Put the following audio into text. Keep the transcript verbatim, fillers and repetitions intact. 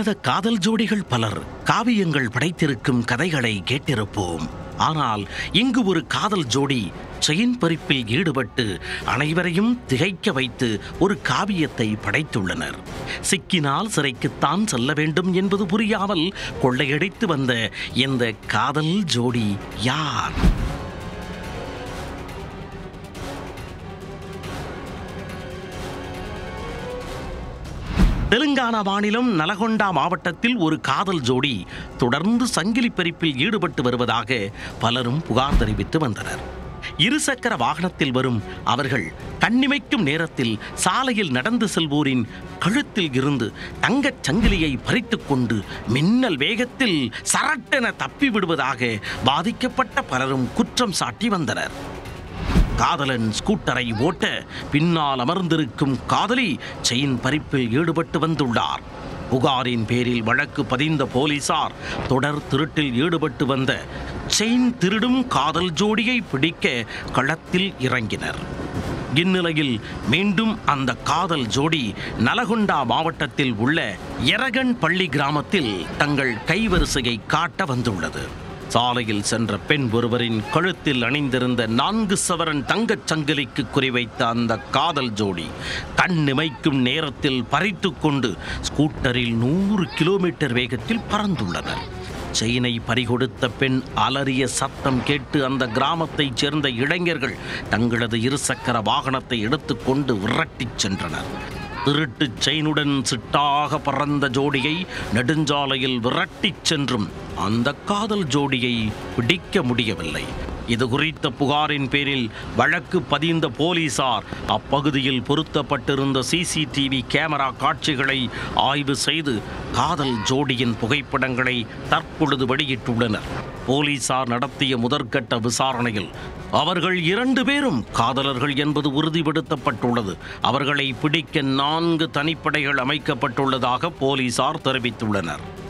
உன்னத காதல் ஜோடிகள் பலர் காவியங்கள் படைத்திருக்கும் கதைகளை கேட்டிருப்போம். ஆனால் இங்கு ஒரு காதல் ஜோடி செயின் பறிப்பில் ஈடுபட்டு அனைவரையும் திகைக்க வைத்து ஒரு காவியத்தை படைத்துள்ளனர். சிக்கினால் சிறைக்குத்தான் செல்ல வேண்டும் என்பது புரியாமல் கொள்ளையடித்து வந்த இந்த காதல் ஜோடி யார்? தெலுங்கானா மாநிலம் நலகொண்டா மாவட்டத்தில் ஒரு காதல் ஜோடி தொடர்ந்து சங்கிலி பறிப்பில் ஈடுபட்டு வருவதாக பலரும் புகார் தெரிவித்து வந்தனர். இருசக்கர வாகனத்தில் வரும் அவர்கள் கண்ணிமைக்கும் நேரத்தில் சாலையில் நடந்து செல்வோரின் கழுத்தில் இருந்து தங்கச் சங்கிலியை பறித்துக் கொண்டு மின்னல் வேகத்தில் சரட்டென தப்பி விடுவதாக பாதிக்கப்பட்ட பலரும் குற்றம் சாட்டி வந்தனர். காதலன் ஸ்கூட்டரை ஓட்ட பின்னால் அமர்ந்திருக்கும் காதலி செயின் பறிப்பில் ஈடுபட்டு வந்துள்ளார். புகாரின் பேரில் வழக்கு பதிந்த போலீசார் தொடர் திருட்டில் ஈடுபட்டு வந்த செயின் திருடும் காதல் ஜோடியை பிடிக்க களத்தில் இறங்கினர். இந்நிலையில் மீண்டும் அந்த காதல் ஜோடி நலகொண்டா மாவட்டத்தில் உள்ள எரகன் பள்ளி கிராமத்தில் தங்கள் கைவரிசையை காட்ட வந்துள்ளது. சாலையில் சென்ற பெண் ஒருவரின் கழுத்தில் அணிந்திருந்த நான்கு சவரன் தங்கச் சங்கிலிக்கு குறிவைத்த அந்த காதல் ஜோடி கண்ணிமைக்கும் நேரத்தில் பறித்து கொண்டு ஸ்கூட்டரில் நூறு கிலோமீட்டர் வேகத்தில் பறந்துள்ளனர். செயினை பறிகொடுத்த பெண் அலறிய சத்தம் கேட்டு அந்த கிராமத்தைச் சேர்ந்த இளைஞர்கள் தங்களது இருசக்கர வாகனத்தை எடுத்துக்கொண்டு விரட்டிச் சென்றனர். திருட்டு செயினுடன் சிட்டாக பறந்த ஜோடியை நெடுஞ்சாலையில் விரட்டிச் சென்றும் அந்த காதல் ஜோடியை பிடிக்க முடியவில்லை. இது குறித்த புகாரின் பேரில் வழக்கு பதிந்த போலீசார் அப்பகுதியில் பொருத்தப்பட்டிருந்த சிசிடிவி கேமரா காட்சிகளை ஆய்வு செய்து காதல் ஜோடியின் புகைப்படங்களை தற்பொழுது வெளியிட்டுள்ளனர். போலீசார் நடத்திய முதற்கட்ட விசாரணையில் அவர்கள் இரண்டு பேரும் காதலர்கள் என்பது உறுதிப்படுத்தப்பட்டுள்ளது. அவர்களை பிடிக்க நான்கு தனிப்படைகள் அமைக்கப்பட்டுள்ளதாக போலீசார் தெரிவித்துள்ளனர்.